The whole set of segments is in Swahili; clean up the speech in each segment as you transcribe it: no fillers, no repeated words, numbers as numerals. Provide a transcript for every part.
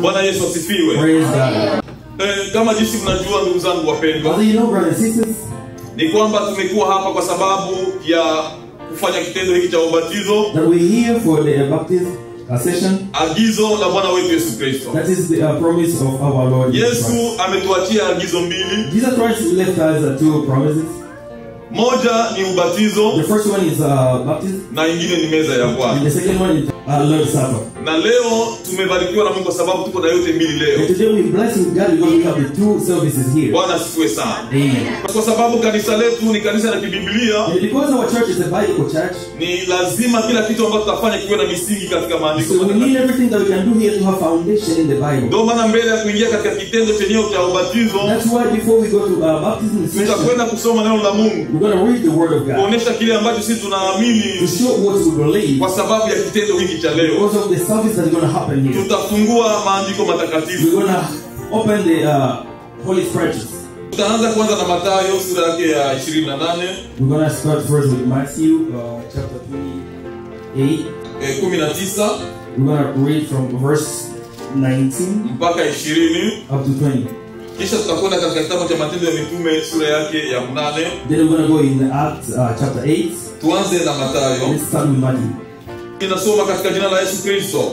Bwana Yesu asifiwe. Praise God. Kama jinsi mnajua ndugu zangu wapendwa, As you know, brothers and sisters, ni kwamba tumekuwa hapa kwa sababu ya kufanya kitendo hiki cha ubatizo. that we're here for the baptism session. Agizo la Bwana wetu Yesu Kristo. That is the promise of our Lord Jesus Christ. Yesu ametuachia agizo mbili. Jesus Christ left us two promises. Moja ni ubatizo, The first one is baptism, na ingine ni meza ya and Bwana. the second one is Lord's Supper. Na leo tumebarikiwa na Mungu kwa sababu tuko na yote mbili leo. And today we bless with God because we have the two services here. Bwana asifiwe sana. Amen. Kwa sababu kanisa letu ni kanisa la kibiblia, And because our church is a Bible church, ni lazima kila kitu ambacho tutafanya kiwe na misingi katika maandiko so we need matakatifu. everything that we can do here to have foundation in the Bible. Ndio maana mbele ya kuingia katika kitendo chenyewe cha ubatizo, That's why before we go to baptism session, tutakwenda kusoma neno la Mungu, we're going to read the Word of God kuonesha kile ambacho sisi to tunaamini show what we believe kwa sababu ya kitendo hiki cha leo. because of the service that's going to happen here. Tutafungua maandiko We're matakatifu. going to open the Holy Scriptures. Tutaanza kwanza na Mathayo sura yake ya 28, We're going to start first with Matthew chapter 28. 19 We're going to read from verse 19 mpaka 20. up to 20. Kisha tutakwenda katika kitabu cha Matendo ya Mitume sura yake ya 8. Then we're going to go in Acts chapter 8. Tuanze na Mathayo. Let's start with Matthew. Inasoma katika jina la Yesu Kristo.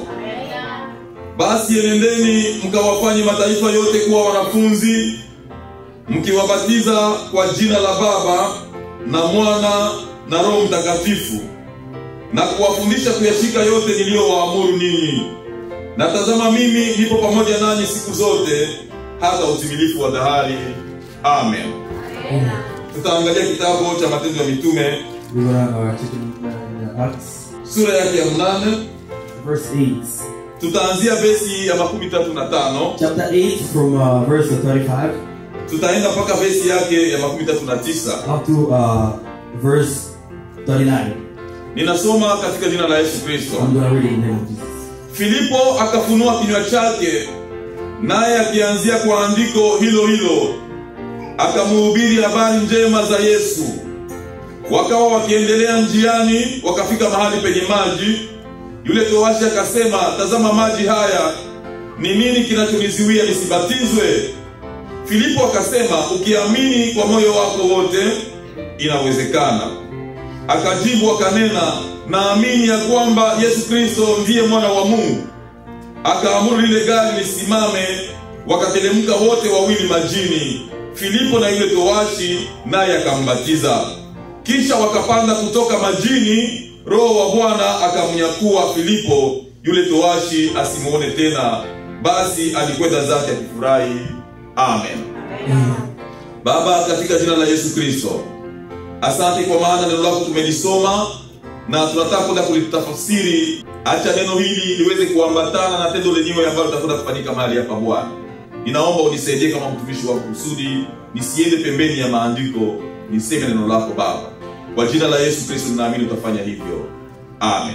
Basi enendeni mkawafanye mataifa yote kuwa wanafunzi, mkiwabatiza kwa jina la Baba na Mwana na Roho Mtakatifu, na kuwafundisha kuyashika yote niliyowaamuru ninyi. Na tazama, mimi nipo pamoja nanyi siku zote hata utimilifu wa dahari. Amen. Tutaangalia kitabu cha Matendo ya Mitume We're going to check in Acts sura yake ya 8. verse 8. Tutaanzia vesi ya 35. Chapter 8 from verse 35 Tutaenda mpaka vesi yake ya 39. up to verse 39. Ninasoma katika jina la Yesu Kristo. I'm going to read it in the name of Jesus. Filipo akafunua kinywa chake, naye akianzia kwa andiko hilo hilo akamhubiri habari njema za Yesu. Wakawa wakiendelea njiani, wakafika mahali penye maji. Yule towashi akasema, tazama maji haya, ni nini kinachonizuia nisibatizwe? Filipo akasema, ukiamini kwa moyo wako wote inawezekana. Akajibu akanena, naamini ya kwamba Yesu Kristo ndiye mwana wa Mungu. Akaamuru lile gari lisimame, wakateremka wote wawili majini, Filipo na yule towashi, naye akambatiza. Kisha wakapanda kutoka majini, Roho wa Bwana akamnyakua Filipo yule towashi asimuone tena, basi alikwenda zake akifurahi. Amen. Baba, katika jina la Yesu Kristo, asante kwa maana neno lako tumelisoma na tunataka kwenda kulitafsiri. Acha neno hili liweze kuambatana na tendo lenyewe ambalo litakwenda kufanyika mahali hapa Bwana. Ninaomba unisaidie kama mtumishi wako kusudi nisiende pembeni ya maandiko, niseme neno lako Baba. Kwa jina la Yesu Kristo ninaamini utafanya hivyo. Amen.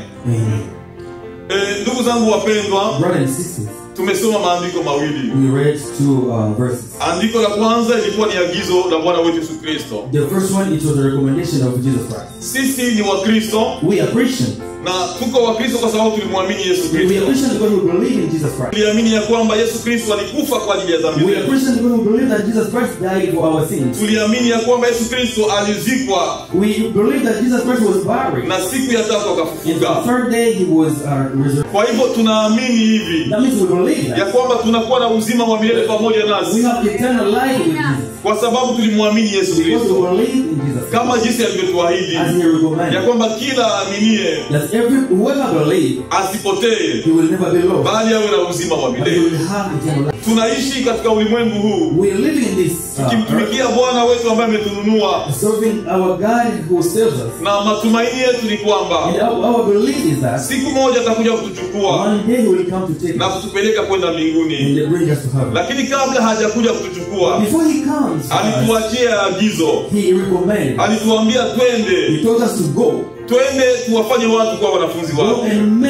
Ndugu zangu wapendwa, Brothers and sisters, tumesoma maandiko mawili. we read two verses. Andiko la kwanza ilikuwa ni agizo la Bwana wetu Yesu Kristo. The first one, it was a recommendation of Jesus Christ. Sisi ni Wakristo We are Christians. na tuko Wakristo kwa sababu tulimwamini Yesu We are Kristo. Christians because we believe in Jesus Christ. Tuliamini ya kwamba Yesu Kristo alikufa kwa ajili ya dhambi We are zetu. Christians because we believe that Jesus Christ died for our sins. Tuliamini ya kwamba Yesu Kristo alizikwa We believe that Jesus Christ was buried. na siku ya tatu And the akafufuka. third day he was resurrected. Kwa hivyo tunaamini hivi That means we believe ya that. kwamba tunakuwa na uzima wa milele pamoja We nasi have eternal life with Jesus. kwa sababu tulimwamini Yesu Because Kristo, we believe in Jesus kama Christ. jinsi alivyotuahidi As he ya recommended. kwamba kila aaminie That whoever believes, asipotee he will never be lost. bali awe na uzima wa But he milele. will have eternal life. Tunaishi katika ulimwengu huu We live in this earth, tukimtumikia Bwana wetu ambaye ametununua, serving our God who saves us. na matumaini yetu ni kwamba And our belief is that siku moja atakuja kutuchukua one day he will come to take na us kutupeleka kwenda and mbinguni. bring us to heaven. Lakini kabla hajakuja kutuchukua, Before he comes, alituachia agizo, he recommended. alituambia He twende told us to go tuwafanye watu kuwa wanafunzi Go wake. and make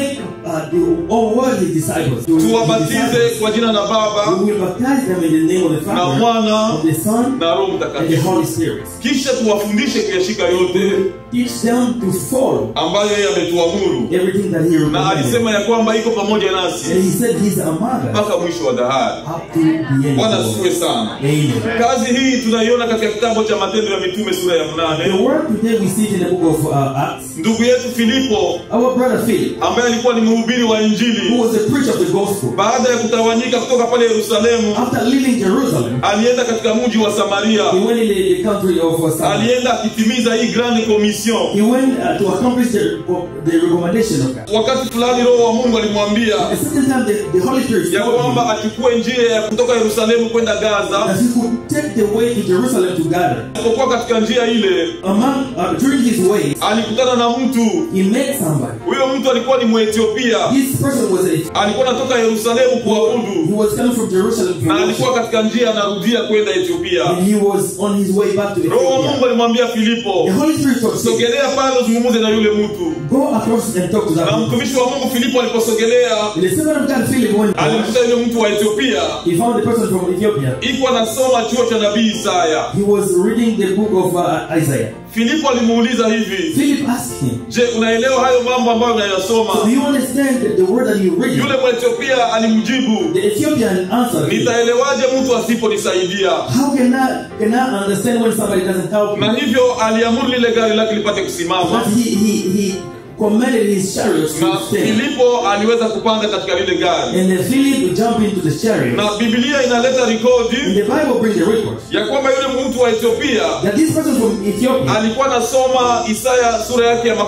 all his disciples. tuwabatize kwa jina la Baba We will baptize them in the name of the na Father, Mwana of the Son, na Roho and the Mtakatifu, Holy Spirit. kisha tuwafundishe kuyashika yote Teach them to follow ambayo yeye ametuamuru, everything that he na recommended. alisema ya kwamba iko pamoja nasi And he said he's among us mpaka mwisho wa dahari. up to the end. Bwana of the asifiwe world. sana. Amen. Kazi hii tunaiona katika kitabu cha Matendo ya Mitume sura ya The 8. word today we see it in the book of Acts. Ndugu yetu Filipo Our brother Philip, ambaye alikuwa ni mhubiri wa who Injili, was a preacher of the gospel, baada ya kutawanyika kutoka pale Yerusalemu, after leaving Jerusalem, alienda katika mji wa Samaria. he went in the country of Samaria. Alienda akitimiza hii grande commission. He went to accomplish the recommendation of God. Wakati fulani Roho wa Mungu alimwambia At a certain time, the Holy Spirit ya told him kwamba achukue njia ya kutoka Yerusalemu kwenda Gaza. that he could take the way to Jerusalem to gather. Alipokuwa katika njia ile, During his way, alikutana na mtu. he met somebody. Huyo mtu alikuwa ni Mwethiopia. This person was Alikuwa anatoka Yerusalemu he kuabudu, was coming from Jerusalem to na worship, alikuwa katika njia anarudia kwenda Ethiopia. and he was on his way back to Roho wa Ethiopia. Mungu alimwambia The Filipo, Holy Spirit told him, sogelea pale uzungumze na yule mtu. go across and talk to that Na man. mtumishi wa Mungu Filipo aliposogelea, And the servant of God Philip, when alimkuta yule mtu wa Ethiopia he found the person from Ethiopia, iko anasoma chuo cha nabii Isaya. he was reading the book of Isaiah. Filipo alimuuliza hivi, Philip asked him, je, unaelewa hayo mambo ambayo so unayasoma? do you understand the word that you read? Yule Mwethiopia alimjibu, The Ethiopian answered him, nitaelewaje mtu asiponisaidia? how can I understand when somebody doesn't help Na me? hivyo aliamuru lile gari lake lipate kusimama, But he commanded his chariots na to stand. Filipo aliweza kupanda katika lile gari. And then Philip jumped into the chariot. Na Biblia inaleta And rekodi the Bible brings the record ya kwamba yule mtu wa Ethiopia that this person from Ethiopia, alikuwa anasoma Isaya sura yake ya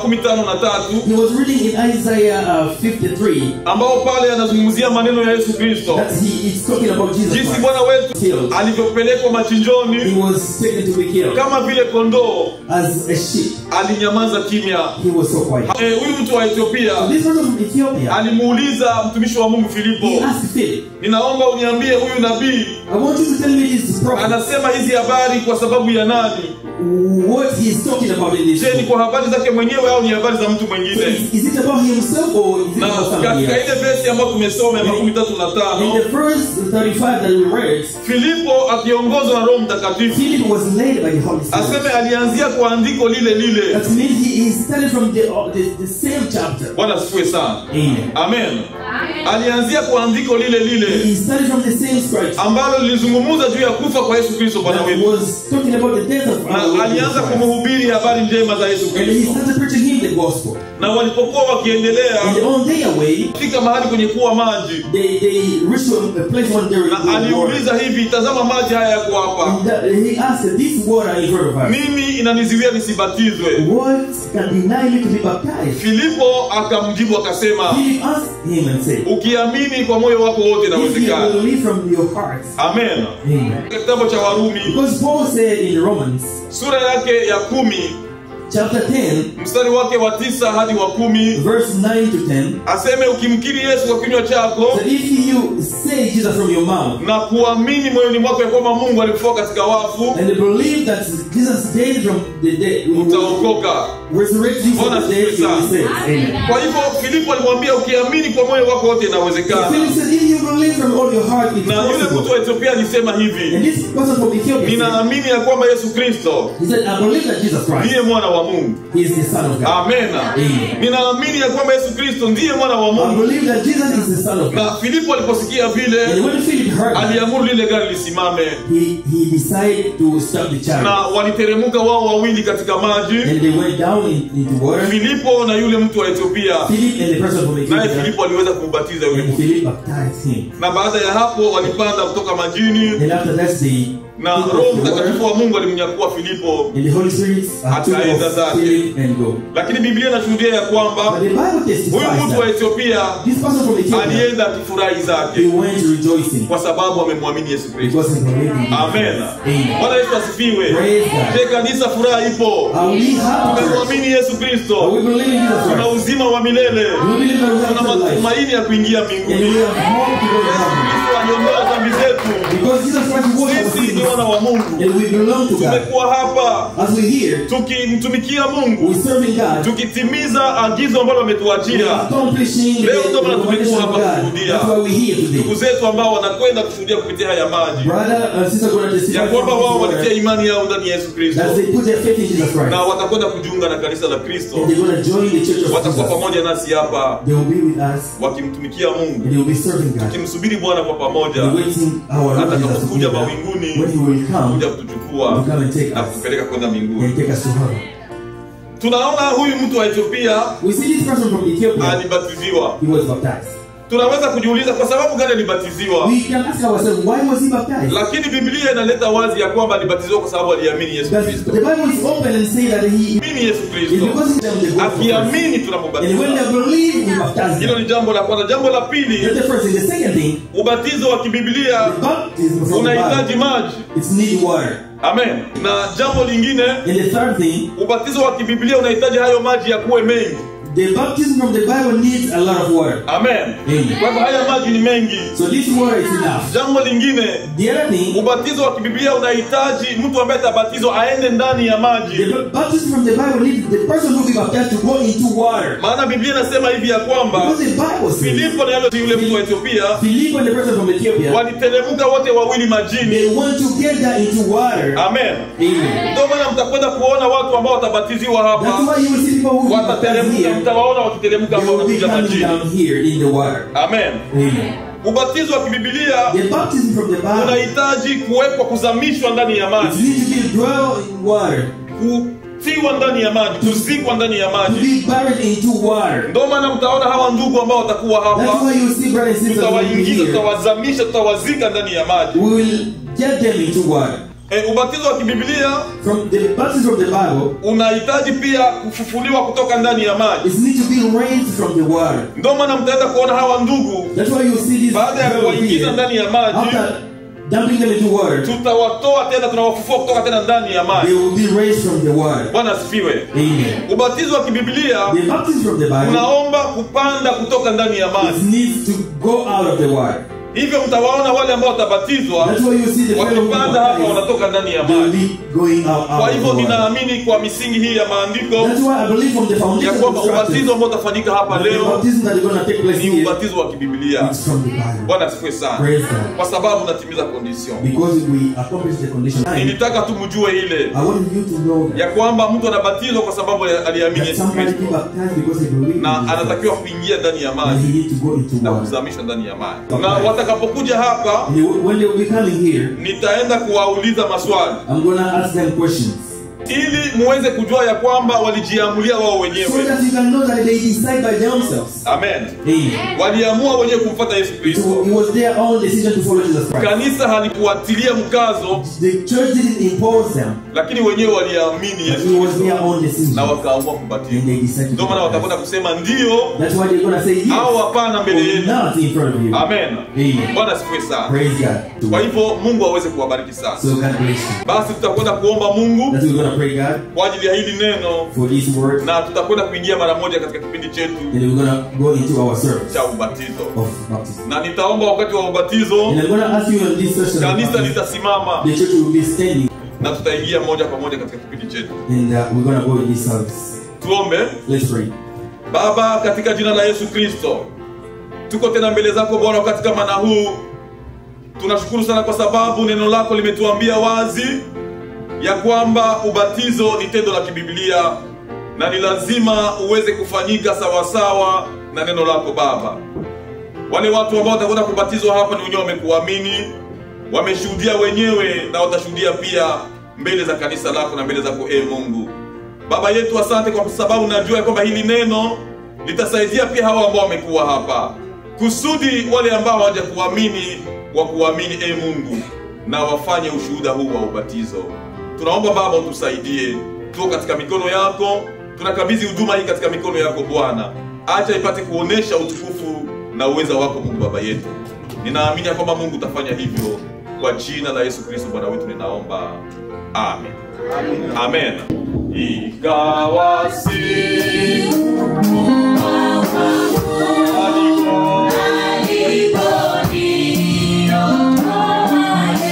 53 he was reading in Isaiah 53 ambao pale anazungumzia maneno ya Yesu Kristo, that he is talking about Jesus jinsi Christ. Bwana wetu Killed. alivyopelekwa machinjoni He was taken to be killed. kama vile kondoo, As a sheep, alinyamaza kimya. he was so quiet. Huyu mtu wa Ethiopia This person from Ethiopia, alimuuliza mtumishi wa Mungu Filipo, he asked Philip, ninaomba uniambie huyu nabii I want you to tell me this prophet, anasema hizi habari kwa sababu ya nani? what he is talking about in this Je, ni book. kwa habari zake mwenyewe au ni habari za mtu mwingine? Is it about himself or is it Na about somebody katika else? ile verse ambayo tumesoma ya In 35, the first 35 that we read, Filipo akiongozwa na Roho Mtakatifu Philip was led by the Holy Spirit. aseme alianzia kwa andiko lile lile. That means he started from the same chapter. Bwana asifiwe sana. Amen. Amen. Alianzia kwa andiko lile lile He started from the same scripture ambalo lilizungumza juu ya kufa kwa Yesu Kristo Bwana that wetu, was talking about the death of our na Lord alianza Jesus Christ. kumhubiri habari njema za Yesu And he Kristo. started preaching him the gospel. Na walipokuwa wakiendelea And on their way, fika mahali kwenye kuwa maji, they reached to a place when they na were water. aliuliza hivi, tazama maji haya yako hapa, And he asked, this water is very of us. mimi inaniziwia nisibatizwe? What can deny me to be baptized? Filipo akamjibu akasema, Philip asked him and said, ukiamini kwa moyo wako wote if you inawezekana. believe from your heart. Amen. Amen. Katika kitabu cha Warumi Because Paul said in Romans sura yake ya 10 chapter 10, mstari wake wa 9 hadi wa 10 verse 9 to 10, aseme, ukimkiri Yesu kwa kinywa chako that if you say Jesus from your mouth na kuamini moyoni mwako ya kwamba Mungu alimfufua katika wafu, and believe that Jesus died from the dead, utaokoka. resurrect you from the dead, you will be saved. Amen. Kwa hivyo Filipo alimwambia, ukiamini kwa moyo wako wote So inawezekana. Philip said, if you believe from all your heart, it's Na yule mtu possible. wa Ethiopia alisema hivi, And this person from Ethiopia said, ninaamini ya kwamba Yesu Kristo he said, I believe that Jesus Christ ndiye mwana wa Mungu. is the Son of God. Amen. Amen. Ninaamini ya kwamba Yesu Kristo ndiye mwana wa I Mungu. believe that Jesus is the Son of God. Na Filipo aliposikia vile, And when Philip heard that, aliamuru lile gari lisimame, he decided to stop the chariot. na waliteremuka wao wawili katika maji, And they went down into water. Filipo na yule mtu wa Ethiopia. Philip and the person from Naye Ethiopia, Filipo aliweza kumbatiza yule and mtu. Philip baptized him. Na baada ya hapo walipanda kutoka majini, And after that, they na took Roho off the Mtakatifu water, wa Mungu alimnyakua Filipo. and the Holy Spirit took Akaenda off zake. Philip and go. Lakini Biblia inashuhudia ya But kwamba the Bible huyu testifies mtu wa that Ethiopia this person from Ethiopia, alienda akifurahi he zake went rejoicing kwa sababu amemwamini Yesu Kristo. because he believed in Jesus. Amen. Amen. Bwana Yesu asifiwe. Praise God. Je, kanisa furaha ipo? Are we happy? Tumemwamini Yesu Are we Kristo. believing in Jesus Tuna Christ? uzima wa milele. We believe that we Tuna have life. matumaini ya kuingia And mbinguni. we have hope to go to Yesu heaven. Kristo aliondoa dhambi zetu. Because Because Jesus Christ was our Sisi ni sins. wana wa Mungu. And we belong to God. Tumekuwa hapa As we hear, tukimtumikia Mungu, we serving God. tukitimiza agizo ambalo We ametuachia. accomplishing the Leo ndio maana recommendation tumekuwa of hapa God. kushuhudia. That's why we're here Ndugu today. zetu ambao wanakwenda kushuhudia kupitia haya maji, Brother and sister going to testify ya kwamba from wao this walitia word, imani yao ndani ya Yesu Kristo, that they put their faith in Jesus Christ. na watakwenda kujiunga na kanisa la Kristo. And they're going to join the church of Watakuwa Jesus. pamoja nasi hapa They will be with us. wakimtumikia Mungu, And they will be serving God. tukimsubiri Bwana kwa pamoja We're waiting our Lord Jesus to atakapokuja come. mawinguni When he will come, kuja to kutuchukua come and take na us kutupeleka kwenda mbinguni. and take us to heaven. Tunaona huyu mtu wa Ethiopia We see this person from Ethiopia. alibatiziwa. He was baptized. Tunaweza kujiuliza kwa sababu gani alibatiziwa, We can ask ourselves, why was he baptized? lakini Biblia inaleta wazi ya kwamba alibatiziwa kwa sababu aliamini Yesu Because Kristo. the Bible is open and say that he Amini Yesu is Kristo, because he them the gospel first. akiamini And when tunamubatiza. they believe, we baptize Hilo them. ni jambo la kwanza. Jambo la pili, That's the first thing. The second thing, ubatizo wa kibiblia the baptism from the unahitaji Bible, maji. it's need water. Amen. Na jambo lingine, And the third thing, ubatizo wa kibiblia unahitaji hayo maji ya kuwe mengi. the baptism from the Bible needs a lot of water. Amen. Amen. Kwa hivyo haya maji ni mengi. So this water is enough. Jambo lingine, The other thing, ubatizo wa kibiblia unahitaji mtu ambaye atabatizwa aende ndani ya maji. the baptism from the Bible needs the person who will be baptized to go into water. Maana Biblia inasema hivi ya kwamba Because the Bible says, Filipo na yule mtu wa Ethiopia Philip and the person from Ethiopia, waliteremka wote wawili majini. they went together into water. Amen. Amen. Ndio maana mtakwenda kuona watu ambao watabatiziwa That's hapa, why you will see people who will be baptized watateremka, here. mtawaona wakiteremka They ambao will be wanakuja coming majini. down here in the water. Amen. Amen. Ubatizo wa kibibilia The baptism from the Bible, unahitaji kuwekwa, kuzamishwa ndani ya it maji, needs to be dwell in water, kutiwa ndani ya maji, kuzikwa ndani ya to maji. be buried into water. Ndio maana mtaona hawa ndugu ambao watakuwa That's hapa, why you see brothers and sisters will be tutawaingiza, here. tutawazamisha, tutawazika ndani ya maji. We will get them into water. Ubatizo wa kibibilia From the baptism of the Bible, unahitaji pia kufufuliwa kutoka ndani ya maji. it needs to be raised from the water. Ndio maana mtaenda kuona hawa ndugu, That's why you see this baada ya girl kuwaingiza here. ndani ya maji, After dumping them into water, tutawatoa tena, tunawafufua kutoka tena ndani ya they maji. will be raised from the water. Bwana asifiwe. Amen. Ubatizo wa kibibilia The baptism from the Bible, unaomba kupanda kutoka ndani ya it maji. needs to go out of the water. Hivyo mtawaona wale ambao watabatizwa That's why you see the fellow who wakipanda hapa, baptized, wanatoka ndani ya they will maji. be going out Kwa of hivyo the water. ninaamini kwa misingi hii ya maandiko That's why I believe from the ya foundation of kwamba the ubatizo structure, ambao utafanyika hapa the leo baptism that is going to take place ni here, ubatizo wa kibibilia. it's from the Bible. Bwana asifiwe sana, Praise God. kwa sababu natimiza condition. Because we accomplish the condition. Nilitaka tu mjue ile I want you to know ya kwamba mtu anabatizwa kwa sababu aliamini that Yesu somebody be Kristo, baptized because he believes in na Jesus anatakiwa Christ. kuingia ndani ya And maji he needs to go into na water. kuzamishwa ndani ya maji. Na watakapokuja hapa, And when they will be coming here, nitaenda kuwauliza maswali I'm going to ask them questions, ili muweze kujua ya kwamba walijiamulia wao so wenyewe. that you can know that they decide by themselves. Amen. Amen. Waliamua wenyewe kumfuata Yesu Kristo. So it was their own decision to follow Jesus Christ. Kanisa halikuatilia mkazo, The church didn't impose them. lakini wenyewe waliamini Yesu It was their Kristo own decision. na wakaamua And kubatizwa. they decided Ndio to maana baptize. watakwenda kusema ndio That's why they're going to say yes au hapana mbele or yenu. not in front of you. Amen. Amen. Bwana asifiwe sana. Praise God. Kwa hivyo Mungu aweze kuwabariki sana. So God bless you. Basi tutakwenda kuomba Mungu That's why we're going to pray God kwa ajili ya hili neno, for this word. na tutakwenda kuingia mara moja katika kipindi chetu And we're going to go into our service cha ubatizo. of baptism. Na nitaomba wakati wa ubatizo And I'm going to ask you in this session, kanisa litasimama the church will be standing, na tutaingia moja kwa moja katika kipindi chetu. and we're going to go in this service. Tuombe. Let's pray. Baba, katika jina la Yesu Kristo, tuko tena mbele zako Bwana wakati kama na huu. Tunashukuru sana kwa sababu neno lako limetuambia wazi ya kwamba ubatizo ni tendo la kibiblia na ni lazima uweze kufanyika sawasawa na neno lako Baba. Wale watu ambao watakwenda kubatizwa hapa ni wenyewe wamekuamini, wameshuhudia wenyewe na watashuhudia pia mbele za kanisa lako na mbele zako Mungu. Baba yetu, asante kwa sababu najua kwamba hili neno litasaidia pia hawa ambao wamekuwa hapa, kusudi wale ambao hawajakuamini wakuamini Mungu na wafanye ushuhuda huu wa ubatizo. Tunaomba Baba utusaidie, tuko katika mikono yako, tunakabidhi huduma hii katika mikono yako Bwana. Acha ipate kuonesha utukufu na uweza wako Mungu Baba yetu. Ninaamini kwamba Mungu utafanya hivyo, kwa jina la Yesu Kristo Bwana wetu ninaomba. Amen. Amen. Ikawa siku Aliponiona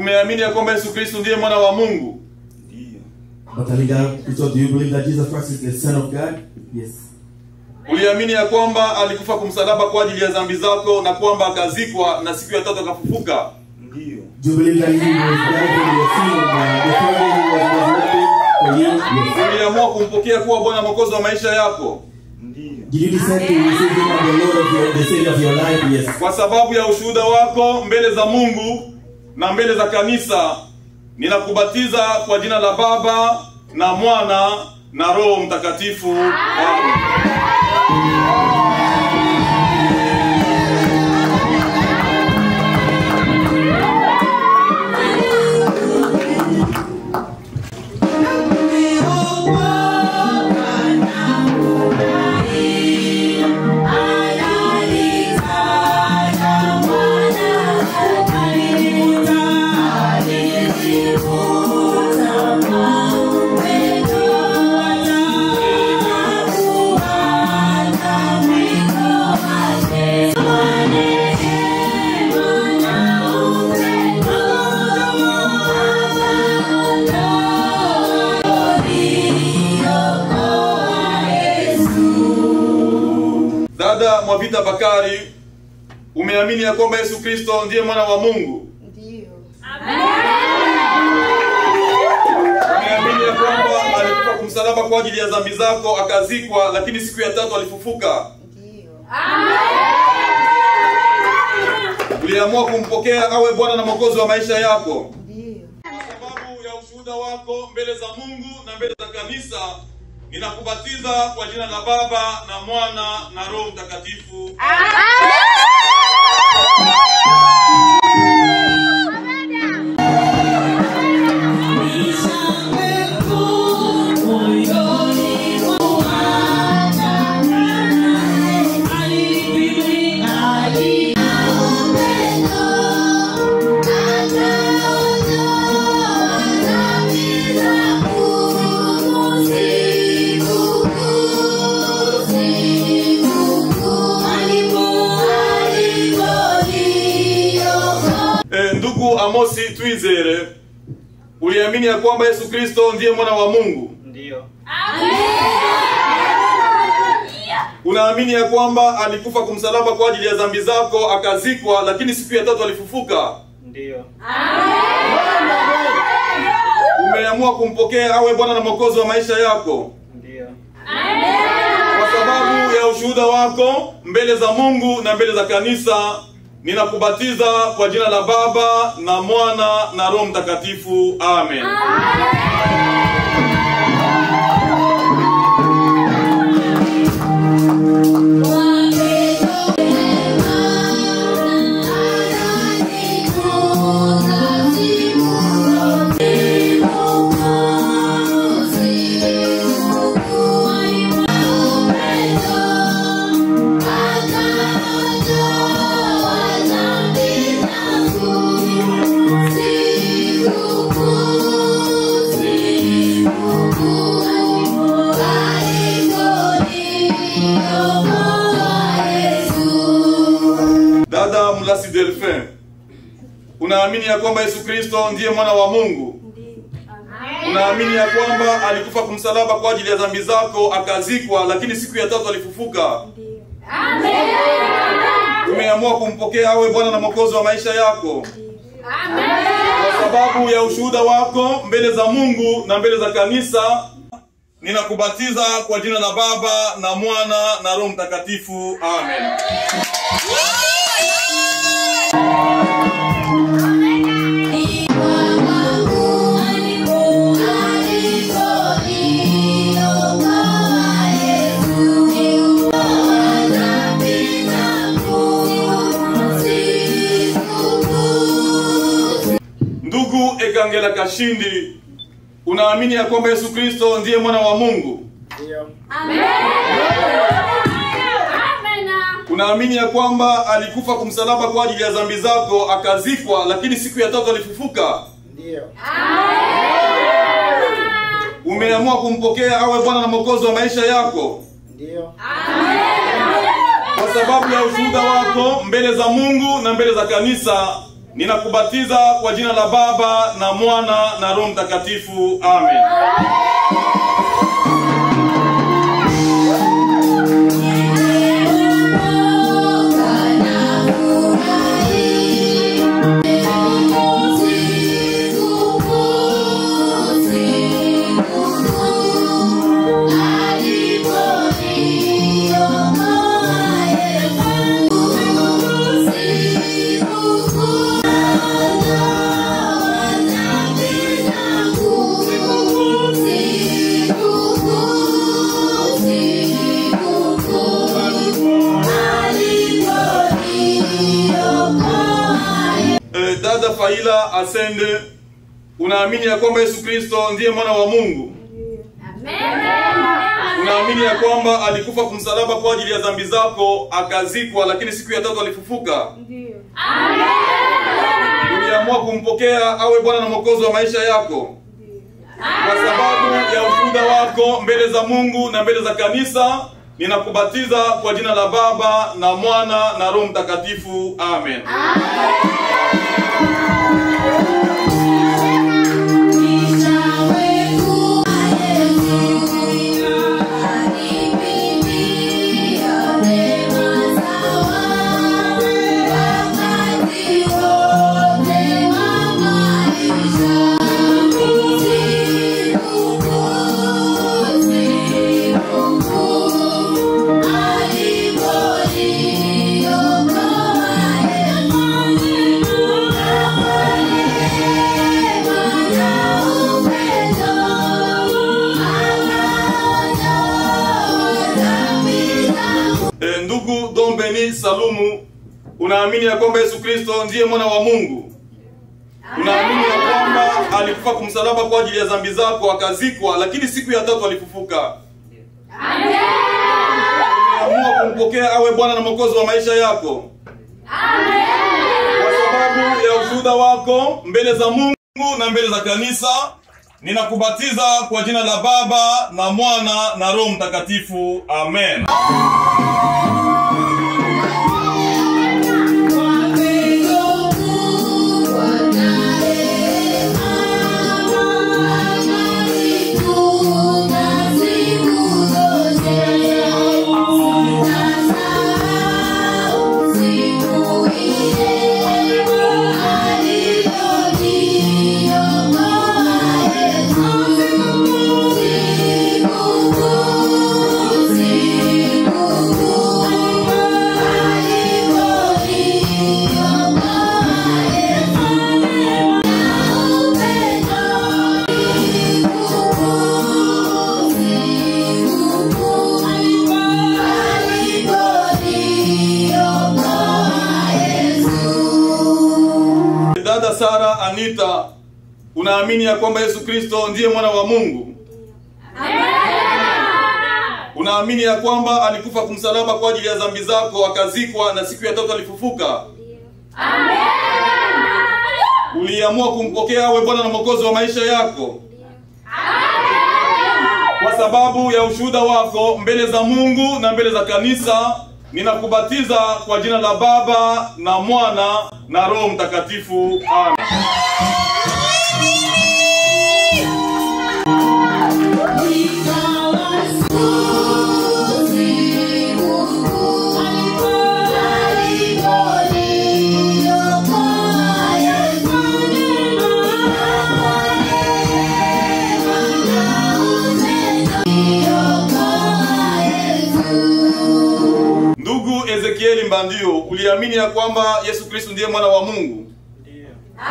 umeamini ya kwamba Yesu Kristo ndiye mwana wa Mungu? Ndiyo. So do you believe that Jesus Christ is the Son of God? Yes. Uliamini ya kwamba alikufa kumsalaba kwa ajili ya dhambi zako na kwamba akazikwa na siku ya tatu akafufuka? Ndiyo. Do you believe that he was died for your sin and the Father who was resurrected for you? Yes. Uliamua kumpokea kuwa Bwana Mwokozi wa maisha yako? Ndiyo. Did you decide to receive him as the Lord of the Savior of your life? Yes. Kwa sababu ya ushuhuda wako mbele za Mungu na mbele za kanisa, ninakubatiza kwa jina la Baba na Mwana na Roho Mtakatifu. Amen. Dada Mwavita Bakari, umeamini ya kwamba Yesu Kristo ndiye mwana wa Mungu? Ndiyo. Umeamini ya kwamba alikufa kumsalaba kwa ajili ya dhambi zako akazikwa, lakini siku ya tatu alifufuka? Ndiyo. Uliamua kumpokea awe Bwana na Mwokozi wa maisha yako? Ndiyo. Kwa sababu ya ushuhuda wako mbele za Mungu na mbele za kanisa, ninakubatiza kwa jina la Baba na Mwana na Roho Mtakatifu. Ndugu Amosi Twizere, uliamini ya kwamba Yesu Kristo ndiye mwana wa Mungu? Ndiyo. Unaamini ya kwamba alikufa kumsalaba kwa ajili ya dhambi zako akazikwa, lakini siku ya tatu alifufuka? Ndiyo. Umeamua kumpokea awe Bwana na Mwokozi wa maisha yako? Ndiyo. Kwa sababu ya ushuhuda wako mbele za Mungu na mbele za kanisa, ninakubatiza kwa jina la Baba na Mwana na Roho Mtakatifu. Amen. Dada Mulasi Delphin, unaamini ya kwamba Yesu Kristo ndiye mwana wa Mungu? Unaamini ya kwamba alikufa kumsalaba kwa ajili ya dhambi zako akazikwa, lakini siku ya tatu alifufuka? Umeamua kumpokea awe Bwana na Mwokozi wa maisha yako? Kwa sababu ya ushuhuda wako mbele za Mungu na mbele za kanisa, ninakubatiza kwa jina la Baba na Mwana na Roho Mtakatifu. Amen. Ndugu Ekangela Kashindi, unaamini ya kwamba Yesu Kristo ndiye mwana wa Mungu? Ndiyo. Unaamini ya kwamba alikufa kumsalaba kwa ajili ya dhambi zako akazikwa, lakini siku ya tatu alifufuka? Ndiyo. Umeamua kumpokea awe Bwana na Mwokozi wa maisha yako? Ndiyo. Kwa sababu ya ushuhuda wako mbele za Mungu na mbele za kanisa, ninakubatiza kwa jina la Baba na Mwana na Roho Mtakatifu. Amen. Dada Faila Asende, unaamini ya kwamba Yesu Kristo ndiye mwana wa Mungu? Amen. Unaamini ya kwamba alikufa kumsalaba kwa ajili ya dhambi zako, akazikwa, lakini siku ya tatu alifufuka? Ndiyo. Amen. Uliamua kumpokea awe Bwana na Mwokozi wa maisha yako? Ndiyo. Kwa sababu ya ushuhuda wako mbele za Mungu na mbele za kanisa, ninakubatiza kwa jina la Baba na Mwana na Roho Mtakatifu. Amen. Amen. Ndugu Dombeni Salumu, unaamini ya kwamba Yesu Kristo ndiye mwana wa Mungu? Unaamini ya kwamba alikufa kumsalaba kwa ajili ya dhambi zako, akazikwa, lakini siku ya tatu alifufuka? Amen. Umeamua kumpokea awe Bwana na Mwokozi wa maisha yako? Amen. Kwa sababu ya ushuhuda wako mbele za Mungu na mbele za kanisa, ninakubatiza kwa jina la Baba na Mwana na Roho Mtakatifu. Amen. Dada Sara Anita, unaamini ya kwamba Yesu Kristo ndiye mwana wa Mungu? Amen. Unaamini ya kwamba alikufa kumsalaba kwa ajili ya dhambi zako, akazikwa, na siku ya tatu alifufuka? Amen. Uliamua kumpokea awe Bwana na Mwokozi wa maisha yako? Amen. Kwa sababu ya ushuhuda wako mbele za Mungu na mbele za kanisa, ninakubatiza kwa jina la Baba na Mwana na Roho Mtakatifu. Amen. Ndugu Ezekieli Mbandio, uliamini ya kwamba Yesu Kristo ndiye mwana wa Mungu? Ndiyo.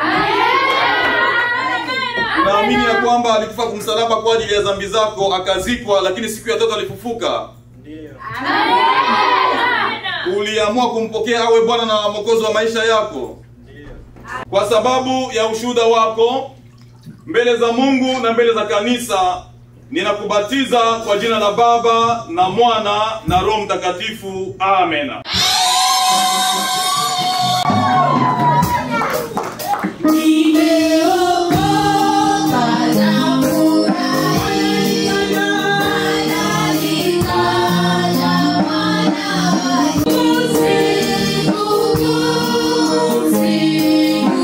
Unaamini ya kwamba alikufa kumsalaba kwa ajili ya dhambi zako, akazikwa, lakini siku ya tatu alifufuka? Ndiyo. Uliamua kumpokea awe Bwana na Mwokozi wa maisha yako? Ndiyo. Kwa sababu ya ushuhuda wako mbele za Mungu na mbele za kanisa, ninakubatiza kwa jina la Baba na Mwana na Roho Mtakatifu. Amen. Thank you.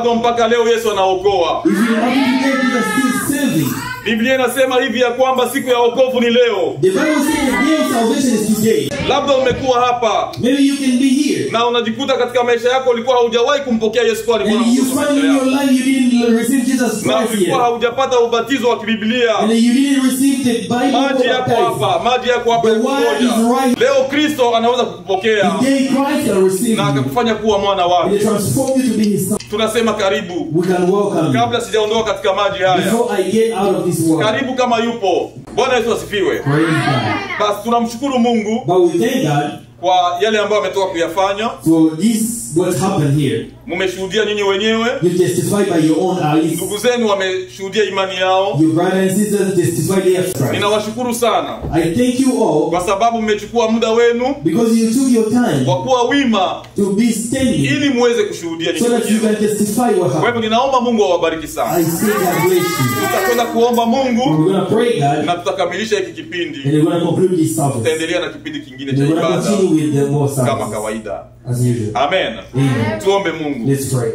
bado mpaka leo Yesu anaokoa. If you are today, Jesus still saving. Biblia inasema hivi ya kwamba siku ya wokovu ni leo. The Bible says the day of salvation is today. Labda umekuwa hapa. Maybe you can be here. Na unajikuta katika maisha yako ulikuwa haujawahi kumpokea Yesu kwa Bwana. And you find in your life you didn't receive Jesus na Christ ulikuwa yet. haujapata ubatizo wa kibiblia. And you didn't receive the Bible Maji yako hapa, maji yako hapa. The word is right. Leo Kristo anaweza kukupokea. Today Christ can receive Na you. akakufanya kuwa mwana wake. And he transformed you to be his son. Tunasema karibu. We can welcome you. Kabla sijaondoka katika maji haya. Before I get out of this world. Karibu kama yupo. Bwana Yesu asifiwe. Praise God. Basi tunamshukuru Mungu But we thank God kwa yale ambayo ametoka kuyafanya. for this what happened here. Mmeshuhudia nyinyi wenyewe. You testify by your own eyes. Ndugu zenu wameshuhudia imani yao. Your brothers and sisters testify their faith. Ninawashukuru sana. I thank you all Kwa sababu mmechukua muda wenu because you took your time kwa kuwa wima to be standing ili muweze kushuhudia so that you nyinyi. can testify what Kwa happened. hivyo ninaomba Mungu awabariki sana. I say God bless you. Tutakwenda kuomba Mungu We're going to pray God na tutakamilisha hiki and kipindi. we're going to conclude this service. Tutaendelea na kipindi kingine And cha we're going to ibada continue with the more kama services kawaida. as usual. Amen. Amen. Tuombe Mungu. Let's pray.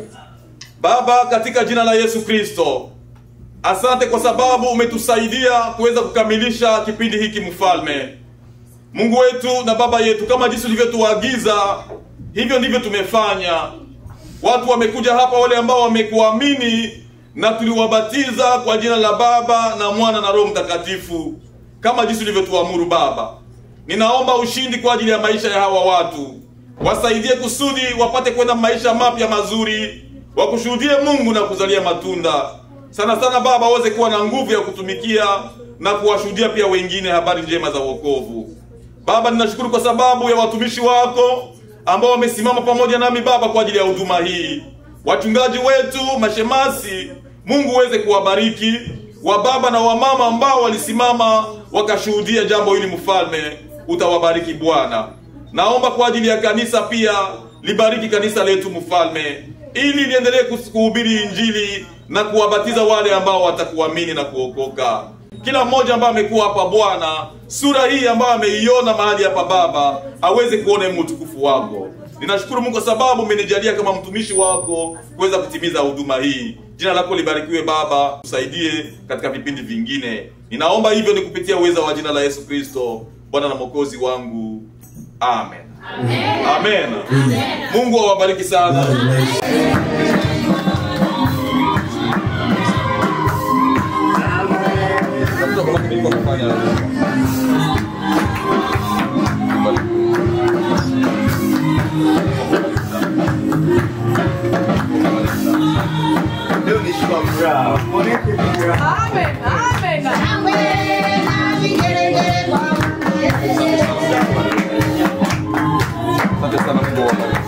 Baba, katika jina la Yesu Kristo, asante kwa sababu umetusaidia kuweza kukamilisha kipindi hiki mfalme. Mungu wetu na baba yetu, kama jinsi ulivyotuagiza, hivyo ndivyo tumefanya. Watu wamekuja hapa, wale ambao wamekuamini, na tuliwabatiza kwa jina la Baba na Mwana na Roho Mtakatifu, kama jinsi ulivyotuamuru Baba. Ninaomba ushindi kwa ajili ya maisha ya hawa watu. Wasaidie kusudi wapate kwenda maisha mapya mazuri, wakushuhudie Mungu na kuzalia matunda. Sana sana Baba, waweze kuwa na nguvu ya kutumikia na kuwashuhudia pia wengine habari njema za wokovu. Baba, ninashukuru kwa sababu ya watumishi wako ambao wamesimama pamoja nami Baba kwa ajili ya huduma hii. Wachungaji wetu, mashemasi, Mungu uweze kuwabariki. Wa baba na wa mama ambao walisimama wakashuhudia jambo hili mfalme, utawabariki Bwana. Naomba kwa ajili ya kanisa pia, libariki kanisa letu mfalme, ili liendelee kuhubiri injili na kuwabatiza wale ambao watakuamini na kuokoka. Kila mmoja ambaye amekuwa hapa Bwana, sura hii ambayo ameiona mahali hapa Baba, aweze kuona utukufu wako. Ninashukuru Mungu kwa sababu umenijalia kama mtumishi wako kuweza kutimiza huduma hii. Jina lako libarikiwe Baba, tusaidie katika vipindi vingine. Ninaomba hivyo ni kupitia uweza wa jina la Yesu Kristo, Bwana na Mwokozi wangu. Amen. Amen. Amen. Amen. Mungu awabariki sana. Leo ni siku ya furaha. Monete furaha. Amen. Amen. Asante sana Mungu awabariki.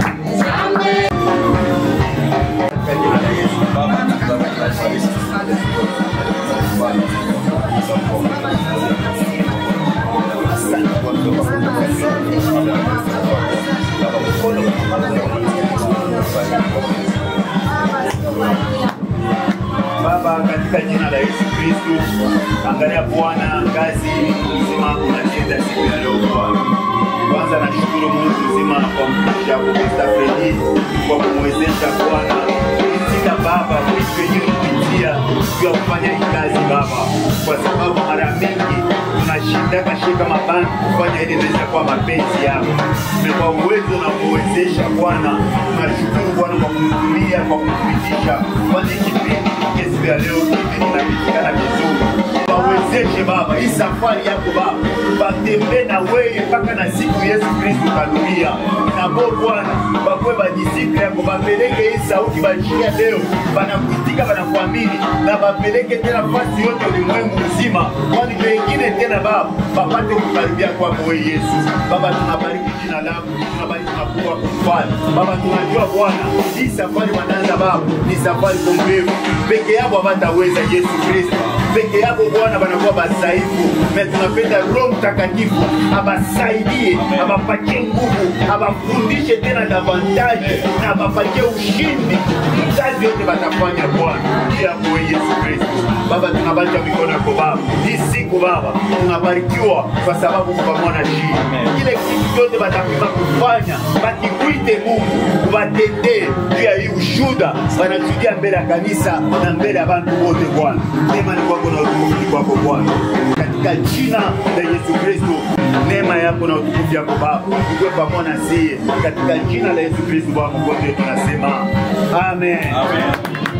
Baba, katika jina la Yesu Kristo, angalia Bwana kazi nzima unatenda siku ya leo Bwana. Kwanza nashukuru Mungu mzima kwa mtumishi wako Pastor Fredi kwa kumwezesha Bwana kuitika Baba vitu yenyewe kupitia juu ya kufanya hii kazi Baba, kwa sababu mara mingi tunashinda kashika mabani kufanya ili inaweza kuwa mapenzi yako. Kwa uwezo na kuwezesha Bwana, tunashukuru Bwana kwa kumtumia, kwa kumfikisha kwa kipindi siku ya leo kipindi kinapitikana vizuri. Wawezeshe Baba hii safari yako Baba, batembee na wewe mpaka na siku Yesu Kristo kadunia. Na Bwana bakwe badisiple yako, bapeleke hii sauti bashikia leo, banakuitika banakuamini, na bapeleke tena fasi yote ulimwengu mzima, kwani wengine tena Baba bapate kukaribia kwako wewe Yesu. Baba, tunabariki jina lako, tunabariki makuwa kufanya Baba. Tunajua Bwana hii safari wanaanza Baba ni safari kombevu, peke yao hawataweza Yesu Kristo, peke yao Bwana banakuwa basaifu. Na tunapenda Roho Mtakatifu abasaidie, abapatie nguvu, abafundishe tena davantage, na abapatie ushindi kazi yote batafanya Bwana bila kwa Yesu Kristo. Baba, tunabacha mikono yako Baba. Hii siku Baba tunabarikiwa kwa sababu mkamwona jii. Kile kitu chote batakima kufanya, bakikuite Mungu, kubatendee juu ya hii ushuda, banakusudia mbele ya kanisa na mbele ya bantu wote Bwana. Neema ni kwako na utukufu ni kwako Bwana. Katika jina la Yesu Kristo, neema yako na utukufu yako Baba ukwe pamoja nasi. Katika jina la Yesu Kristo Bwana, wote tunasema amen. Amen.